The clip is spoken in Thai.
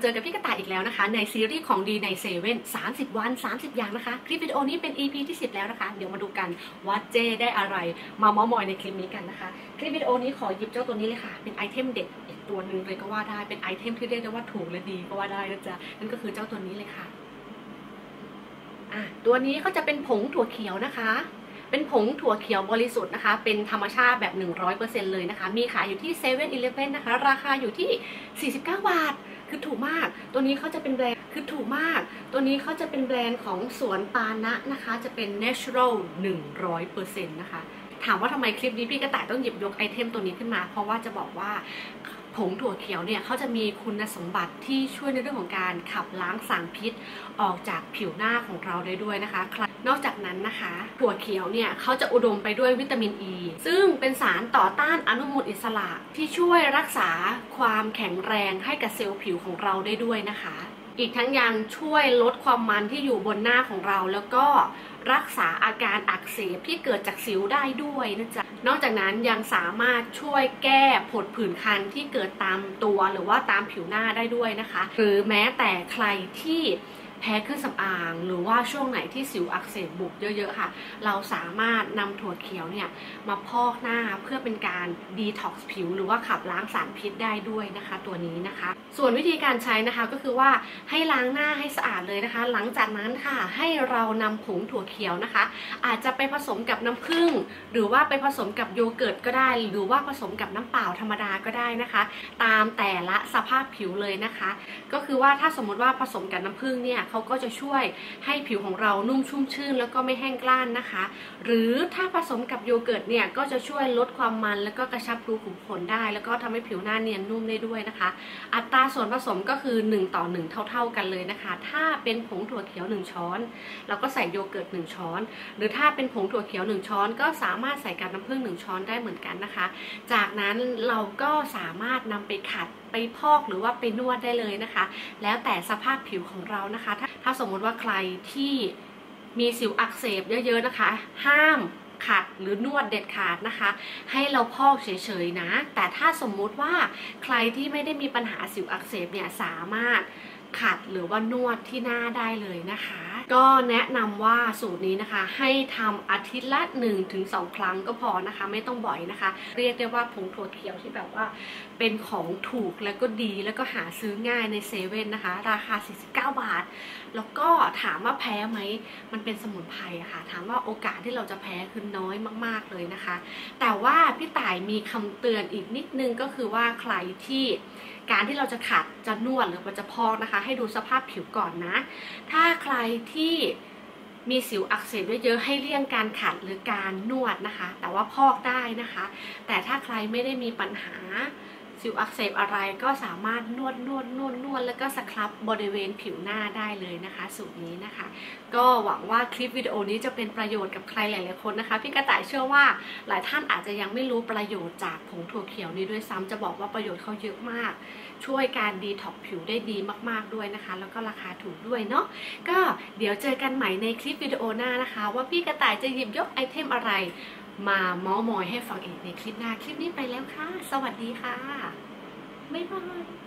จอกับพี่กระต่ายอีกแล้วนะคะในซีรีส์ของดีในเซเว่น30 วัน 30 อย่างนะคะคลิปวิดีโอนี้เป็น EP ที่ 10 แล้วนะคะเดี๋ยวมาดูกันว่าเจได้อะไรมาเม้าท์มอยในคลิปนี้กันนะคะคลิปวิดีโอนี้ขอหยิบเจ้าตัวนี้เลยค่ะเป็นไอเทมเด็ดอีกตัวหนึ่งเลยก็ว่าได้เป็นไอเทมที่เรียกได้ว่าถูกและดีก็ว่าได้นะจ๊ะนั่นก็คือเจ้าตัวนี้เลยค่ะตัวนี้ก็จะเป็นผงถั่วเขียวนะคะเป็นผงถั่วเขียวบริสุทธิ์นะคะเป็นธรรมชาติแบบ 100% เลยนะคะมีขายอยู่ที่เซเว่นอีเลฟเว่นนะคะราคาอยู่ที่49 บาทคือถูกมากตัวนี้เขาจะเป็นแบรนด์ตัวนี้เขาจะเป็นแบรนด์ของสวนปานะนะคะจะเป็น natural 100% นะคะถามว่าทำไมคลิปนี้พี่กระต่ายต้องหยิบยกไอเทมตัวนี้ขึ้นมาเพราะว่าจะบอกว่าผงถั่วเขียวเนี่ยเขาจะมีคุณสมบัติที่ช่วยในเรื่องของการขับล้างสารพิษออกจากผิวหน้าของเราได้ด้วยนะคะนอกจากนั้นนะคะถั่วเขียวเนี่ยเขาจะอุดมไปด้วยวิตามินอ e, ซึ่งเป็นสารต่อต้านอนุมูลอิสระที่ช่วยรักษาความแข็งแรงให้กับเซลล์ผิวของเราได้ด้วยนะคะอีกทั้งยังช่วยลดความมันที่อยู่บนหน้าของเราแล้วก็รักษาอาการอักเสบที่เกิดจากสิวได้ด้วยนะจ๊ะนอกจากนั้นยังสามารถช่วยแก้ผดผื่นคันที่เกิดตามตัวหรือว่าตามผิวหน้าได้ด้วยนะคะหรือแม้แต่ใครที่แพ้เครื่องสำอางหรือว่าช่วงไหนที่สิวอักเสบบุกเยอะๆค่ะเราสามารถนำถั่วเขียวเนี่ยมาพอกหน้าเพื่อเป็นการดีท็อกซ์ผิวหรือว่าขับล้างสารพิษได้ด้วยนะคะตัวนี้นะคะส่วนวิธีการใช้นะคะก็คือว่าให้ล้างหน้าให้สะอาดเลยนะคะหลังจากนั้นค่ะให้เรานำผงถั่วเขียวนะคะอาจจะไปผสมกับน้ำผึ้งหรือว่าไปผสมกับโยเกิร์ตก็ได้หรือว่าผสมกับน้ำเปล่าธรรมดาก็ได้นะคะตามแต่ละสภาพผิวเลยนะคะก็คือว่าถ้าสมมติว่าผสมกับน้ำผึ้งเนี่ยเขาก็จะช่วยให้ผิวของเรานุ่มชุ่มชื่นแล้วก็ไม่แห้งกร้านนะคะหรือถ้าผสมกับโยเกิร์ตเนี่ยก็จะช่วยลดความมันแล้วก็กระชับรูขุมขนได้แล้วก็ทำให้ผิวหน้าเนียนนุ่มได้ด้วยนะคะอัตราส่วนผสมก็คือ1:1เท่าๆกันเลยนะคะถ้าเป็นผงถั่วเขียว1 ช้อนเราก็ใส่โยเกิร์ต1 ช้อนหรือถ้าเป็นผงถั่วเขียว1 ช้อนก็สามารถใส่กับน้ำผึ้ง1 ช้อนได้เหมือนกันนะคะจากนั้นเราก็สามารถนำไปขัดไปพอกหรือว่าไปนวดได้เลยนะคะแล้วแต่สภาพผิวของเรานะคะถ้าสมมติว่าใครที่มีสิวอักเสบเยอะๆนะคะห้ามขัดหรือนวดเด็ดขาดนะคะให้เราพอกเฉยๆนะแต่ถ้าสมมุติว่าใครที่ไม่ได้มีปัญหาสิวอักเสบเนี่ยสามารถขัดหรือว่านวดที่หน้าได้เลยนะคะก็แนะนำว่าสูตรนี้นะคะให้ทำอาทิตย์ละ 1-2 ครั้งก็พอนะคะไม่ต้องบ่อยนะคะเรียกได้ว่าผงถั่วเขียวที่แบบว่าเป็นของถูกแล้วก็ดีแล้วก็หาซื้อง่ายในเซเว่นนะคะราคา49 บาทแล้วก็ถามว่าแพ้ไหมมันเป็นสมุนไพรอะค่ะถามว่าโอกาสที่เราจะแพ้คือน้อยมากๆเลยนะคะแต่ว่าพี่ต่ายมีคำเตือนอีกนิดนึงก็คือว่าใครที่การที่เราจะขัดจะนวดหรือว่าจะพอกนะคะให้ดูสภาพผิวก่อนนะถ้าใครที่มีสิวอักเสบเยอะๆให้เลี่ยงการขัดหรือการนวดนะคะแต่ว่าพอกได้นะคะแต่ถ้าใครไม่ได้มีปัญหาสิวอักเสบอะไรก็สามารถนวดแล้วก็สครับบริเวณผิวหน้าได้เลยนะคะสูตรนี้นะคะก็หวังว่าคลิปวิดีโอนี้จะเป็นประโยชน์กับใครหลายๆคนนะคะพี่กระต่ายเชื่อว่าหลายท่านอาจจะยังไม่รู้ประโยชน์จากผงถั่วเขียวนี้ด้วยซ้ำจะบอกว่าประโยชน์เขาเยอะมากช่วยการดีท็อกผิวได้ดีมากๆด้วยนะคะแล้วก็ราคาถูกด้วยเนาะก็เดี๋ยวเจอกันใหม่ในคลิปวิดีโอหน้านะคะว่าพี่กระต่ายจะหยิบยกไอเทมอะไรมาเม้าท์มอยให้ฟังอีกในคลิปหน้าคลิปนี้ไปแล้วค่ะสวัสดีค่ะบ๊ายบาย